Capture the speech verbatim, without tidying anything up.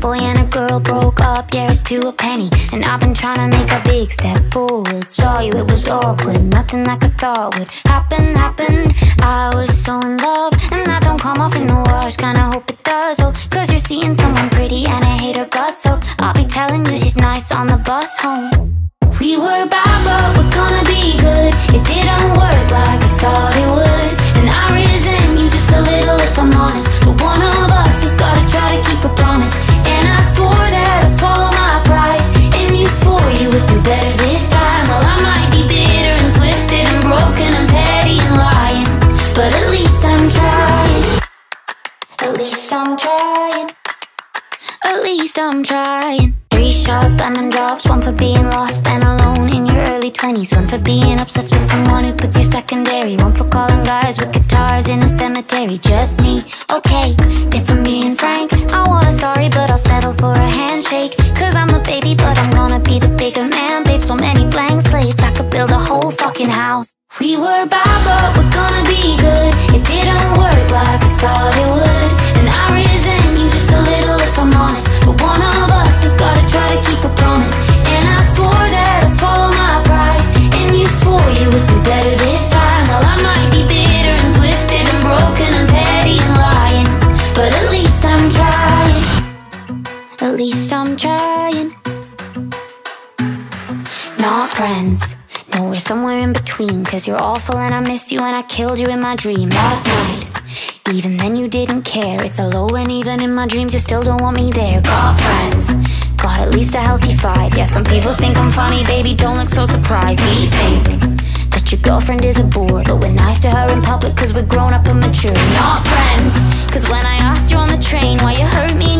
boy and a girl broke up, yeah, it's to a penny. And I've been trying to make a big step forward. Saw you, it was awkward, nothing like I thought would happen, happened. I was so in love, and that don't come off in the wash, kinda hope it does. Oh, cause you're seeing someone pretty and I hate her guts, so I'll be telling you she's nice on the bus home. We were bad but we're gonna be good. It didn't work like I thought it would, and I resent you just a little if I'm honest. But one of us has gotta try to keep a promise. And I swore that I'd swallow my pride, and you swore you would do better this time. Well, I might be bitter and twisted and broken and petty and lying, but at least I'm trying. At least I'm trying. At least I'm trying. Three shots, lemon drops, one for being lost and alone in your early twenties, one for being obsessed with someone who puts you secondary, one for calling guys with guitars in a cemetery. Just me, okay, if I'm being frank, I want a sorry but I'll settle for a handshake. Cause I'm the baby but I'm gonna be the bigger man, babe. So many blank slates, I could build a whole fucking house. We were bad but we're gonna be good. It didn't work like I thought it would, and I resent you just a little if I'm honest. But one of us has gotta try to keep a promise. And I swore that I'd swallow my pride, and you swore you would do better this time. Well, I might be bitter and twisted and broken and petty and lying, but at least I'm trying. At least I'm trying. Not friends, no, we're somewhere in between. Cause you're awful and I miss you and I killed you in my dream last night. Even then you didn't care. It's a low and even in my dreams you still don't want me there. Got friends, got at least a healthy five. Yeah, some people think I'm funny, baby, don't look so surprised. We think that your girlfriend is a bore, but we're nice to her in public cause we're grown up and mature. Not friends, cause when I asked you on the train why you hurt me